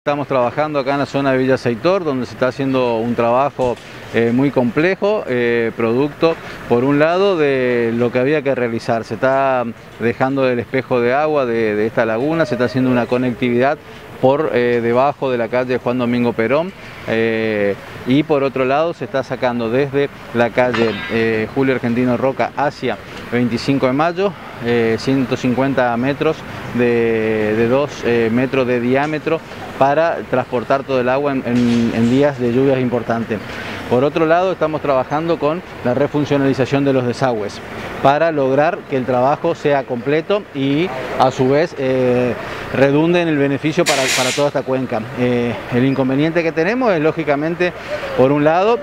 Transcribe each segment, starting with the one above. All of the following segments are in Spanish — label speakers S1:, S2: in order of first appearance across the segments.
S1: Estamos trabajando acá en la zona de Villa Seitor, donde se está haciendo un trabajo muy complejo, producto, por un lado, de lo que había que realizar. Se está dejando el espejo de agua de esta laguna, se está haciendo una conectividad por debajo de la calle Juan Domingo Perón, y por otro lado se está sacando desde la calle Julio Argentino Roca hacia 25 de Mayo, 150 metros de 2 metros de diámetro para transportar todo el agua en días de lluvias importantes. Por otro lado, estamos trabajando con la refuncionalización de los desagües para lograr que el trabajo sea completo y a su vez redunde en el beneficio para toda esta cuenca. El inconveniente que tenemos es, lógicamente, por un lado,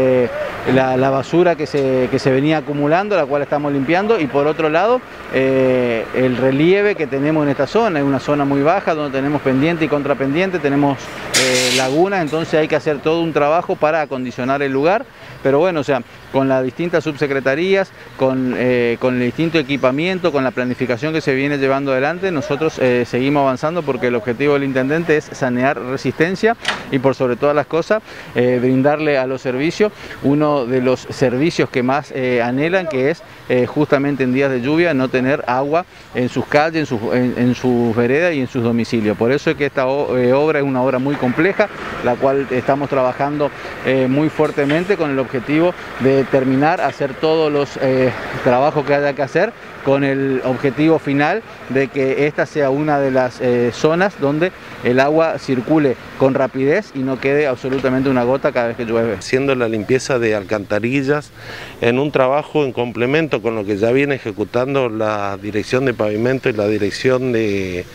S1: la basura que se venía acumulando, la cual estamos limpiando, y por otro lado el relieve que tenemos en esta zona. Es una zona muy baja donde tenemos pendiente y contrapendiente, tenemos lagunas, entonces hay que hacer todo un trabajo para acondicionar el lugar. Pero bueno, o sea, con las distintas subsecretarías, con el distinto equipamiento, con la planificación que se viene llevando adelante, nosotros seguimos avanzando, porque el objetivo del intendente es sanear resistencia y, por sobre todas las cosas, brindarle a los servicios uno de los servicios que más anhelan, que es justamente en días de lluvia no tener agua en sus calles, en sus veredas y en sus domicilios. Por eso es que esta obra es una obra muy compleja, la cual estamos trabajando muy fuertemente con el objetivo de terminar, hacer todos los trabajos que haya que hacer, con el objetivo final de que esta sea una de las zonas donde el agua circule con rapidez y no quede absolutamente una gota cada vez que llueve.
S2: Haciendo la limpieza de alcantarillas en un trabajo en complemento con lo que ya viene ejecutando la Dirección de Pavimento y la Dirección de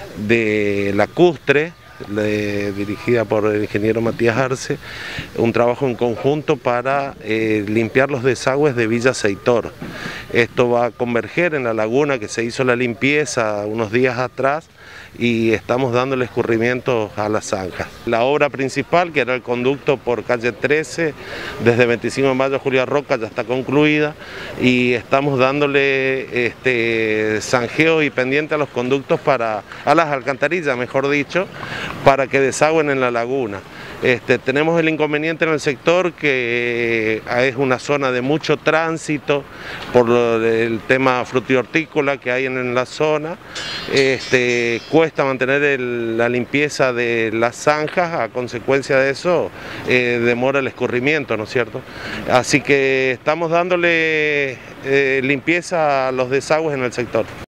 S2: Lacustre, dirigida por el ingeniero Matías Arce, un trabajo en conjunto para limpiar los desagües de Villa Seitor. Esto va a converger en la laguna que se hizo la limpieza unos días atrás, y estamos dándole escurrimiento a las zanjas. La obra principal, que era el conducto por calle 13, desde 25 de Mayo a Julio Roca, ya está concluida, y estamos dándole zanjeo y pendiente a los conductos, a las alcantarillas, mejor dicho, para que desagüen en la laguna. Tenemos el inconveniente en el sector que es una zona de mucho tránsito por el tema frutihortícola que hay en la zona. Cuesta mantener la limpieza de las zanjas, a consecuencia de eso demora el escurrimiento, ¿no es cierto? Así que estamos dándole limpieza a los desagües en el sector.